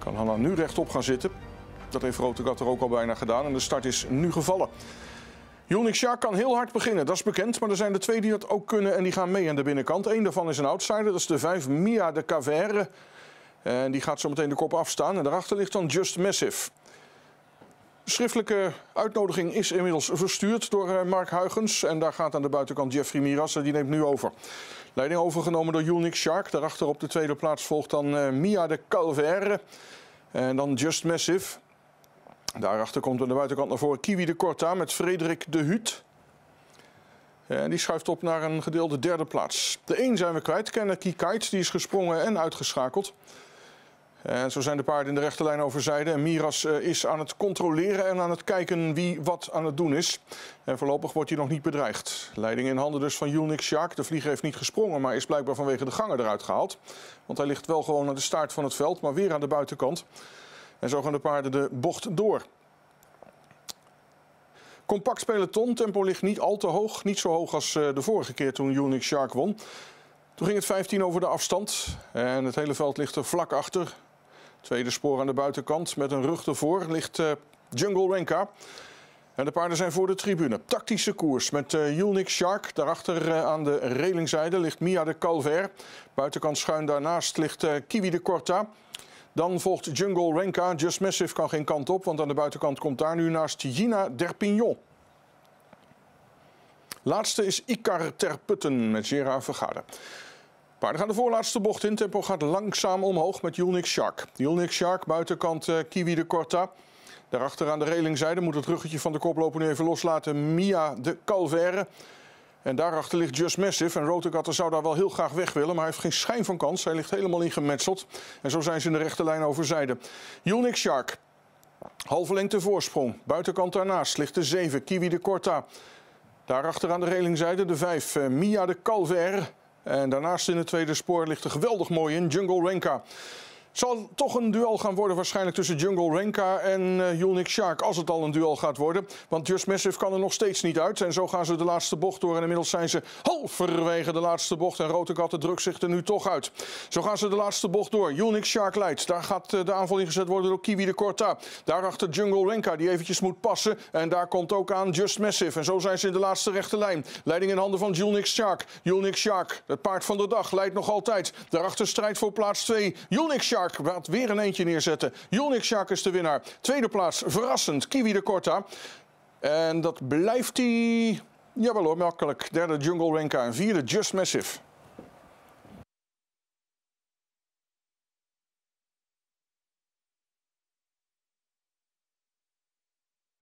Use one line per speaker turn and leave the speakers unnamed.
Kan Hanna nu rechtop gaan zitten. Dat heeft Rotegat er ook al bijna gedaan en de start is nu gevallen. Unique Shark kan heel hard beginnen, dat is bekend. Maar er zijn er twee die dat ook kunnen en die gaan mee aan de binnenkant. Eén daarvan is een outsider, dat is de 5 Mia de Cavere. En die gaat zo meteen de kop afstaan. En daarachter ligt dan Just Massive. De schriftelijke uitnodiging is inmiddels verstuurd door Mark Huygens. En daar gaat aan de buitenkant Jeffrey Miras en die neemt nu over. Leiding overgenomen door Unique Shark. Daarachter op de tweede plaats volgt dan Mia de Calvere. En dan Just Massive. Daarachter komt aan de buitenkant naar voren Kiwi de Corta met Frederik de Huut. En die schuift op naar een gedeelde derde plaats. De 1 zijn we kwijt, Kennedy Kite, die is gesprongen en uitgeschakeld. En zo zijn de paarden in de rechte lijn over zijde. En Miras is aan het controleren en aan het kijken wie wat aan het doen is. En voorlopig wordt hij nog niet bedreigd. Leiding in handen dus van Unique Shark. De vlieger heeft niet gesprongen, maar is blijkbaar vanwege de gangen eruit gehaald. Want hij ligt wel gewoon aan de staart van het veld, maar weer aan de buitenkant. En zo gaan de paarden de bocht door. Compact peloton, tempo ligt niet al te hoog. Niet zo hoog als de vorige keer toen Unique Shark won. Toen ging het 15 over de afstand. En het hele veld ligt er vlak achter. Tweede spoor aan de buitenkant met een rug ervoor ligt Jungle Renka. En de paarden zijn voor de tribune. Tactische koers met Unique Shark. Daarachter aan de relingzijde ligt Mia de Calvere. Buitenkant schuin daarnaast ligt Kiwi de Corta. Dan volgt Jungle Renka. Just Massive kan geen kant op, want aan de buitenkant komt daar nu naast Gina Derpignon. Laatste is Icar ter Putten met Gerard Vergade. Paarden gaan de voorlaatste bocht in. Tempo gaat langzaam omhoog met Unique Shark. Unique Shark, buitenkant Kiwi de Corta. Daarachter aan de relingzijde moet het ruggetje van de koploper nu even loslaten. Mia de Calvere. En daarachter ligt Just Massive. En Rotegat zou daar wel heel graag weg willen, maar hij heeft geen schijn van kans. Hij ligt helemaal ingemetseld. En zo zijn ze in de rechte lijn over zijde. Unique Shark. Halve lengte voorsprong. Buitenkant daarnaast ligt de 7, Kiwi de Corta. Daarachter aan de relingzijde de 5, Mia de Calvere. En daarnaast in het tweede spoor ligt er geweldig mooi in, Jungle Renka. Het zal toch een duel gaan worden waarschijnlijk tussen Jungle Renka en Unique Shark. Als het al een duel gaat worden. Want Just Massive kan er nog steeds niet uit. En zo gaan ze de laatste bocht door. En inmiddels zijn ze halverwege de laatste bocht. En Rotegat drukt zich er nu toch uit. Zo gaan ze de laatste bocht door. Unique Shark leidt. Daar gaat de aanval ingezet worden door Kiwi de Corta. Daarachter Jungle Renka die eventjes moet passen. En daar komt ook aan Just Massive. En zo zijn ze in de laatste rechte lijn. Leiding in handen van Unique Shark. Unique Shark, het paard van de dag, leidt nog altijd. Daarachter strijd voor plaats 2. Unique Shark gaat weer een eentje neerzetten. Unique Shark is de winnaar. Tweede plaats, verrassend, Kiwi de Corta. En dat blijft hij, jawel hoor, makkelijk. Derde Jungle Renka en vierde Just Massive.